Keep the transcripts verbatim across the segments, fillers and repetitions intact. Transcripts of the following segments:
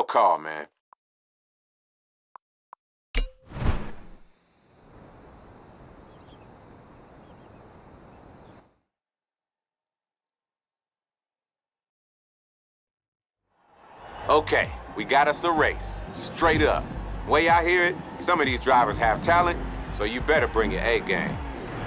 call, man. Okay, we got us a race. Straight up. Way I hear it, some of these drivers have talent, so you better bring your A game.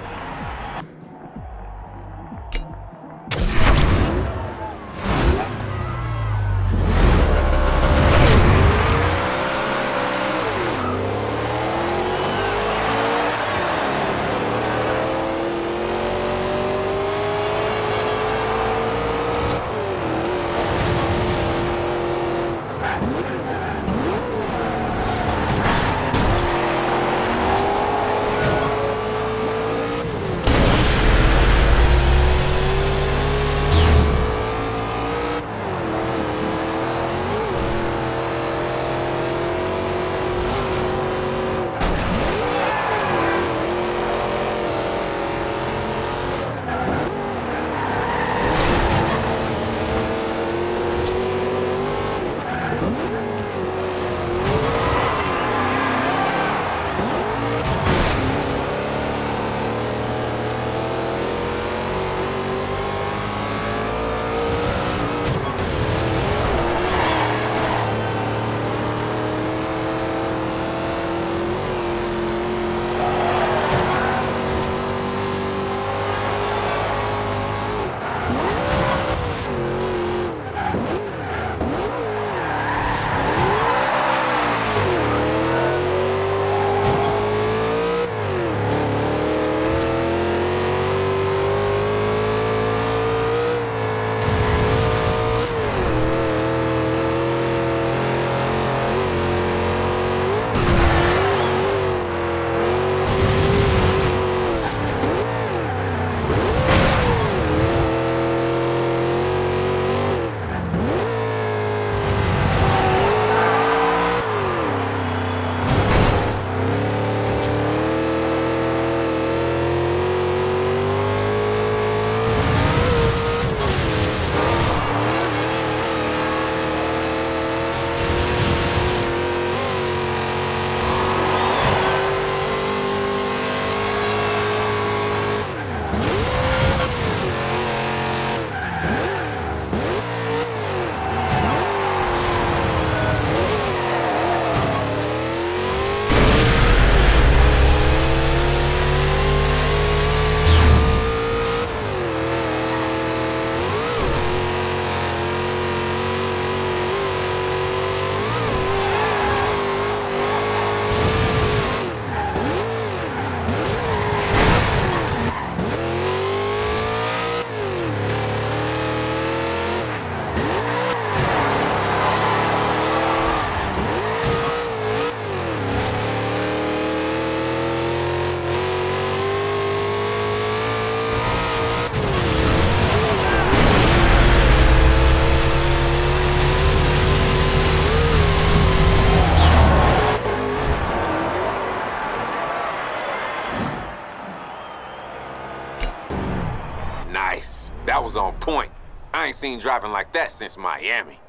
Nice. That was on point. I ain't seen driving like that since Miami.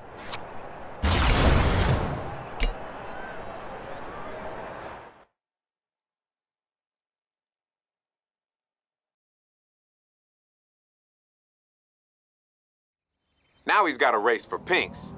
Now he's got a race for pinks.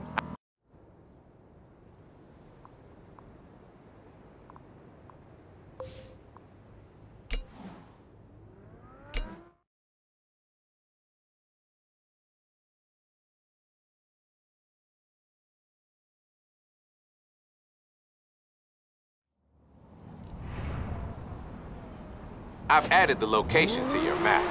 I've added the location to your map.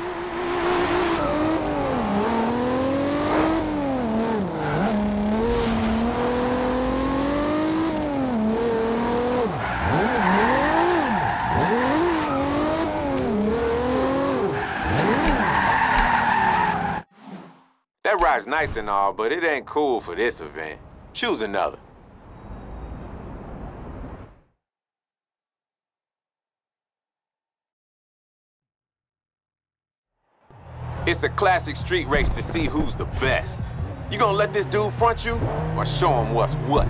That ride's nice and all, but it ain't cool for this event. Choose another. It's a classic street race to see who's the best. You gonna let this dude front you, or show him what's what?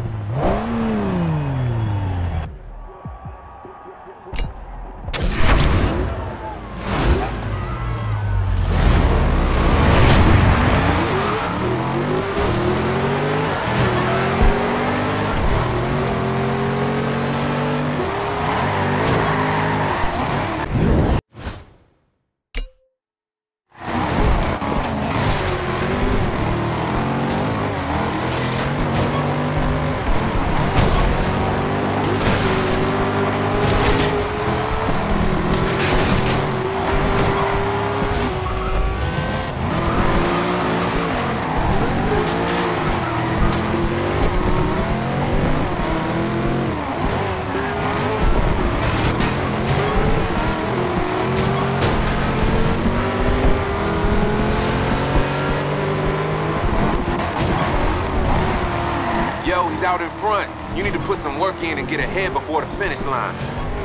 Yo, he's out in front. You need to put some work in and get ahead before the finish line.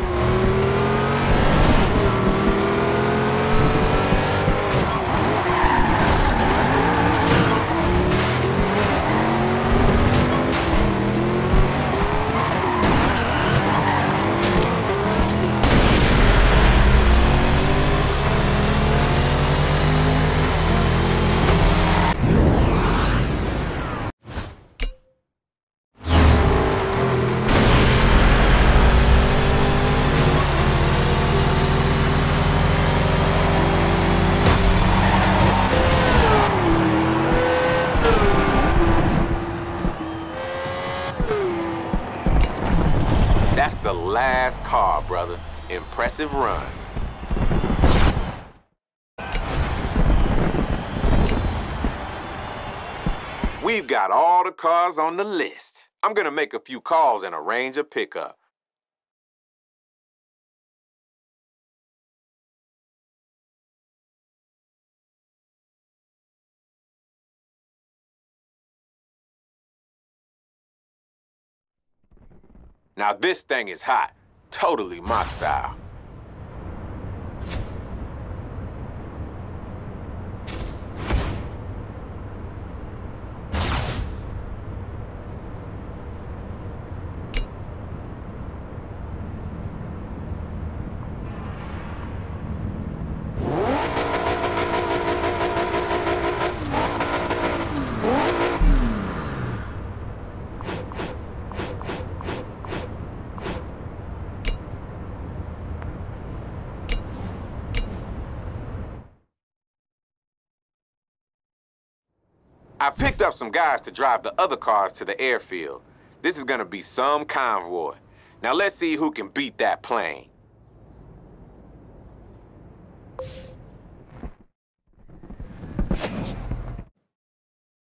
That's the last car, brother. Impressive run. We've got all the cars on the list. I'm gonna make a few calls and arrange a pickup. Now this thing is hot. Totally my style. I picked up some guys to drive the other cars to the airfield. This is gonna be some convoy. Now let's see who can beat that plane.